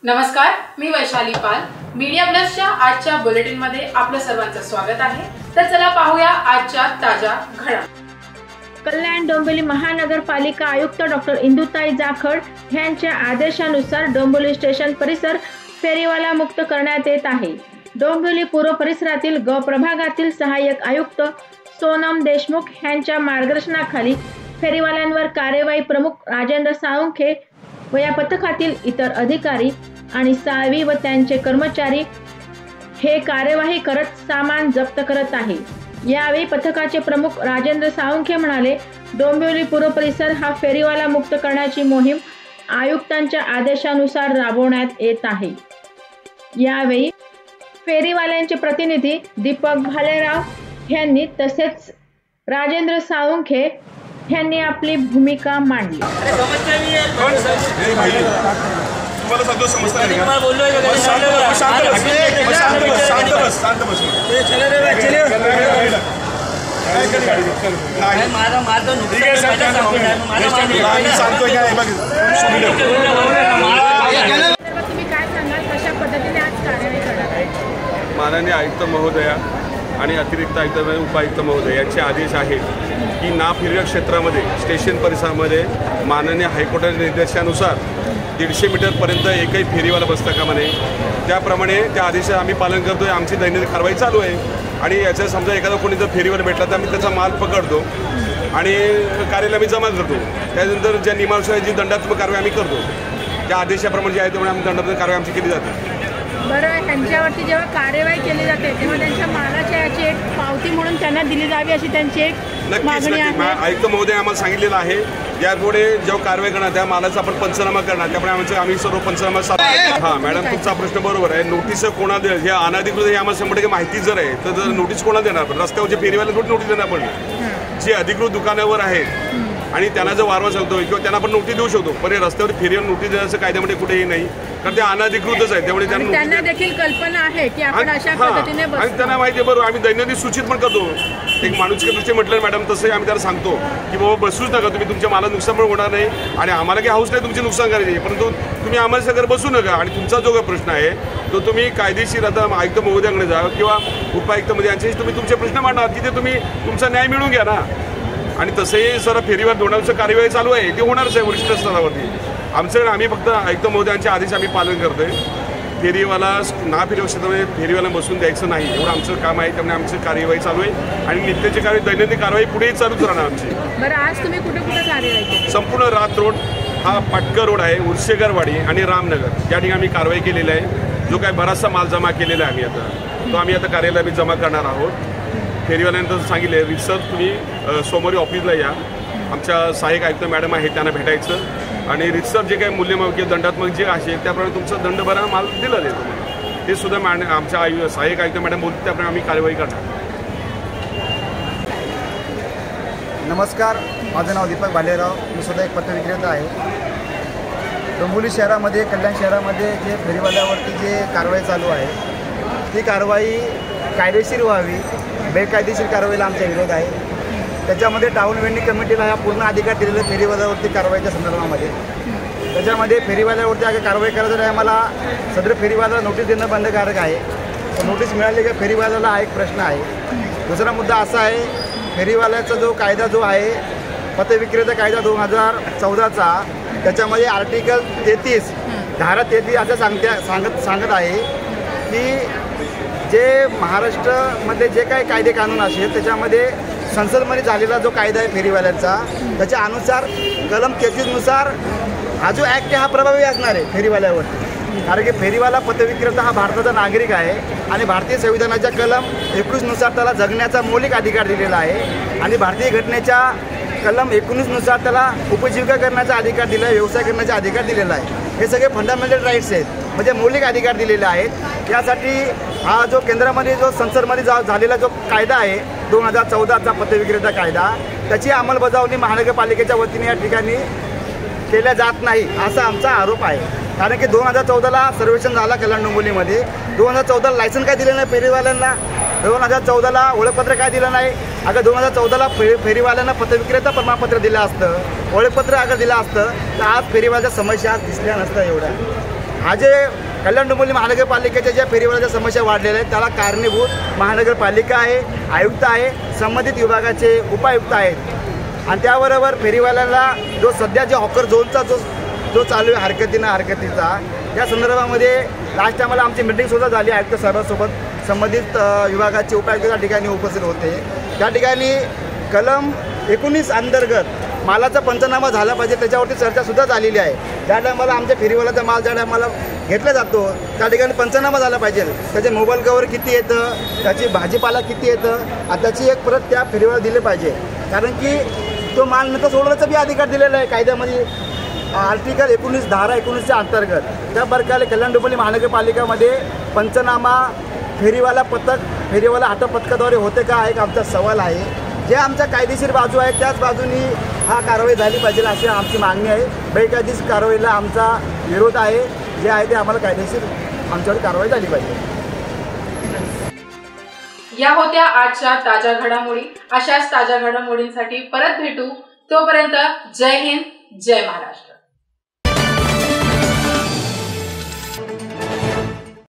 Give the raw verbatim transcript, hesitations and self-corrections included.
नमस्कार, मी वैशाली पाल. मीडिया प्लसच्या आजच्या बुलेटिन मध्ये आपलं सर्वांचं स्वागत आहे. तर चला पाहूया आजच्या ताज्या घडामोडी. कल्याण डोंबिवली महानगरपालिका आयुक्त डॉक्टर इंदुताई जाखड यांच्या आदेशानुसार डोंबिवली स्टेशन परिसर फेरीवाला मुक्त करण्यात येत आहे. डोंबिवली पूर्व परिसरातील ग प्रभागातील सहाय्यक आयुक्त सोनम देशमुख यांच्या मार्गदर्शनाखाली फेरीवाल्यांवर कार्यवाही प्रमुख राजेंद्र साळुंखे व या पथकातील इतर अधिकारी आणि साळवी व त्यांचे कर्मचारी हे कार्यवाही करत सामान जप्त करत आहे. यावेळी पथकाचे प्रमुख राजेंद्र साळुंखे म्हणाले, डोंबिवली पूर्व परिसर हा फेरीवाला मुक्त करण्याची मोहीम आयुक्तांच्या आदेशानुसार राबवण्यात येत आहे. यावेळी फेरीवाल्यांचे प्रतिनिधी दीपक भालेराव यांनी तसेच राजेंद्र साळुंखे यांनी आपली भूमिका मांडली. तुम्हाला सांगतो समजता नाही का? बोललोय का? शांत बस, शांत बस, शांत बस, शांत बस, शांत बस. ते चले रे, चले. काय कर गाडी? नाही माझा माझा नुकसान आहे. माझा सांगतोय काय बघ. तुम्ही काय सांगाल, कशा पद्धतीने आज कार्यवाही करणार आहे? माननीय आयुक्त महोदया आणि अतिरिक्त आयुक्त उपायुक्त महोदय यांचे आदेश आहेत की ना फिरक क्षेत्रामध्ये स्टेशन परिसरामध्ये माननीय हायकोर्टाच्या निर्देशानुसार दीडशे मीटरपर्यंत एकही फेरीवाला बसता कामा नये. त्याप्रमाणे त्या आदेशाचं आम्ही पालन करतो आहे. आमची दैनंदिन कारवाई चालू आहे आणि याचा समजा एखादा कोणी जर फेरीवाला भेटला तर आम्ही त्याचा माल पकडतो आणि कार्यालयाला आम्ही जमा करतो. त्यानंतर ज्या नियमानुसार जी दंडात्मक कारवाई आम्ही करतो त्या आदेशाप्रमाणे जे आहे त्यामुळे आम्ही दंडात्मक कारवाई आमची केली जाते. बरं, त्यांच्यावरती जेव्हा कार्यवाही केली जाते तेव्हा त्यांच्या मालाच्या याची एक पावती म्हणून त्यांना दिली जावी अशी त्यांची एक मागणी आहे. आयुक्त महोदय आम्हाला सांगितलेलं आहे यापुढे जेव्हा कारवाई करणार त्या मालाचा आपण पंचनामा करणार. त्यामुळे आमचं आम्ही सर्व पंचनामा. हां मॅडम, तुमचा प्रश्न बरोबर आहे. नोटीस कोणा दे हे अनाधिकृत हे आम्हाला शंभर टक्के माहिती जर आहे तर जर नोटीस कोणा देणार? पण रस्त्यावरचे फेरीवाला थोडी नोटीस देणार. पण जे अधिकृत दुकानावर आहेत आणि त्यांना जर वारवा सांगतो किंवा त्यांना आपण नोटीस देऊ शकतो, पण हे रस्त्यावर फेरीवर नोटीस देण्याचं कायद्यामध्ये कुठेही नाही, कारण ते अनाधिकृतच आहे. त्यामुळे त्यांना देखील कल्पना आहे की आपण अशा पद्धतीने आणि त्यांना माहिती आहे. बरोबर, आम्ही दैनंदिन सूचित पण करतो. एक माणूसच्या दृष्टी म्हटलं मॅडम तसंही आम्ही त्याला सांगतो की बाबा बसूच नका तुम्ही, तुमच्या मला नुकसान पण होणार नाही आणि आम्हाला काही हाऊस नाही तुमचे नुकसान करायचे, परंतु तुम्ही आम्हाला सगळं बसू नका. आणि तुमचा जो काही प्रश्न आहे तो तुम्ही कायदेशीर आता आयुक्त महोदयाकडे जा किंवा उपायुक्तमध्ये यांच्याशी तुम्ही तुमचे प्रश्न मांडा, तिथे तुम्ही तुमचा न्याय मिळवून घ्या ना. आणि तसंही सर फेरीवर धोरणाचं कार्यवाही चालू आहे, ते होणारच आहे वरिष्ठ स्तरावरती. आमचं आम्ही फक्त आयुक्त महोदयांचे आदेश आम्ही पालन करतोय. फेरीवाला ना फेरी क्षेत्रामध्ये फेरीवाला बसून द्यायचं नाही एवढं आमचं काम आहे. त्यामुळे आमची कार्यवाही चालू आहे आणि नित्याची कार्यवाही दैनंदिन कारवाई पुढेही चालूच राहणार आमची. बरं, आज तुम्ही कुठे कुठे कार्यवाही केली? संपूर्ण रात रोड हा पाटकर रोड आहे, उर्शेगरवाडी आणि रामनगर या ठिकाणी आम्ही कारवाई केलेली आहे. जो काही बराचसा माल जमा केलेला आहे आम्ही आता तो आम्ही आता कार्यालयात आम्ही जमा करणार आहोत. फेरीवाल्यांचं सांगितलं रिसर तुम्ही सोमवारी ऑफिसला या, आमच्या सहाय्यक आयुक्त मॅडम आहे त्यांना भेटायचं आणि रिसर जे काही मूल्यमापक किंवा दंडात्मक जे असेल त्याप्रमाणे तुमचा दंड भरा माल दिला जातो. ते सुद्धा मॅड आमच्या आयु सहाय्यक आयुक्त मॅडम बोलतो त्याप्रमाणे आम्ही कार्यवाही करणार. नमस्कार, माझं नाव दीपक भालेराव. मी सुद्धा एक पत्रविक्रेता आहे. डोंबिवली शहरामध्ये कल्याण शहरामध्ये जे फेरीवाल्यावरती जे कारवाई चालू आहे ती कारवाई कायदेशीर व्हावी. बेकायदेशीर कारवाईला आमचा विरोध आहे. त्याच्यामध्ये टाऊन वेंडिंग कमिटीला हा पूर्ण अधिकार दिलेला फेरीवाल्यावरती कारवाईच्या संदर्भामध्ये. त्याच्यामध्ये फेरीवाल्यावरती अगर कारवाई करायचं आहे मला सदर फेरीवाल्याला नोटीस देणं बंधनकारक आहे. नोटीस मिळाली का फेरीवाल्याला हा एक प्रश्न आहे. दुसरा मुद्दा असा आहे, फेरीवाल्याचा जो कायदा जो आहे पथविक्रेता कायदा दोन हजार चौदाचा त्याच्यामध्ये आर्टिकल तेहतीस धारा तेहतीस असं सांगत्या सांगत सांगत आहे की जे महाराष्ट्रामध्ये जे काही कायदे कानून असेल त्याच्यामध्ये संसदमध्ये झालेला जो कायदा आहे फेरीवाल्यांचा त्याच्या अनुसार कलम तेहतीसनुसार हा जो ॲक्ट आहे हा प्रभावी असणार आहे फेरीवाल्यावरती. कारण की फेरीवाला पथविक्रेता हा भारताचा नागरिक आहे आणि भारतीय संविधानाच्या कलम एकवीसनुसार त्याला जगण्याचा मौलिक अधिकार दिलेला आहे आणि भारतीय घटनेच्या कलम एकोणीसनुसार त्याला उपजीविका करण्याचा अधिकार दिला आहे, व्यवसाय करण्याचा अधिकार दिलेला आहे. हे सगळे फंडामेंटल राईट्स आहेत, म्हणजे मौलिक अधिकार दिलेले आहेत. यासाठी हा जो केंद्रामध्ये जो संसदमध्ये जा झालेला जो कायदा आहे दोन हजार चौदाचा पथविक्रेता कायदा त्याची अंमलबजावणी महानगरपालिकेच्या वतीने या ठिकाणी केल्या जात नाही असा आमचा आरोप आहे. कारण की दोन हजार चौदाला सर्वेक्षण झाला कल्याण डोंबिवलीमध्ये. दोन हजार चौदाला लायसन काय दिलं नाही फेरीवाल्यांना, दोन हजार चौदाला ओळखपत्र काय दिलं नाही. अगर दोन हजार चौदाला फे फेरीवाल्यांना पथविक्रेता प्रमाणपत्र दिलं असतं, ओळखपत्र अगर दिलं असतं तर आज फेरीवाल्याच्या समस्या दिसल्या नसत्या एवढ्या. हा जे कल्याण डोंबिवली महानगरपालिकेच्या ज्या फेरीवाल्याच्या समस्या वाढलेल्या आहेत त्याला कारणीभूत महानगरपालिका आहे, आयुक्त आहे, संबंधित विभागाचे उपायुक्त आहेत आणि त्याबरोबर फेरीवाल्याला जो सध्या जे हॉकर झोनचा जो जो चालू आहे हरकतीनं हरकतीचा या संदर्भामध्ये लास्ट टायमाला आमची मिटिंगसुद्धा झाली आयुक्त साहेबांसोबत संबंधित विभागाचे उपायुक्त त्या ठिकाणी उपस्थित होते। त्या ठिकाणी कलम एकोणीस अंतर्गत मालाचा पंचनामा झाला पाहिजे त्याच्यावरती चर्चासुद्धा झालेली आहे। ज्या टायमाला आमच्या फेरीवाल्याचा माल ज्या टायमाला घेतला जातो त्या ठिकाणी पंचनामा झाला पाहिजे, त्याचे मोबाईल कवर किती येतं, त्याची भाजीपाला किती येतं त्याची एक परत त्या फेरीवाला दिले पाहिजे, कारण की तो माल नंतर सोडण्याचा बी अधिकार दिलेला आहे कायद्यामध्ये आर्टिकल एकोणीस धारा एकोणीसच्या अंतर्गत। त्या प्रकारे कल्याण डोंबिवली महानगरपालिकामध्ये पंचनामा फेरीवाला पथक फेरीवाला हात पथकाद्वारे होते का एक आमचा सवाल आहे। जे आमच्या कायदेशीर बाजू आहे त्याच बाजूनी हा कारवाई झाली पाहिजे अशी आमची मागणी आहे। बेकायदेशीर कारवाईला आमचा विरोध आहे, जे आहे ते आम्हाला कायदेशीर आमच्यावर कारवाई झाली पाहिजे। या होत्या आजच्या ताज्या घडामोडी। अशाच ताज्या घडामोडींसाठी परत भेटू, तोपर्यंत जय हिंद, जय महाराष्ट्र।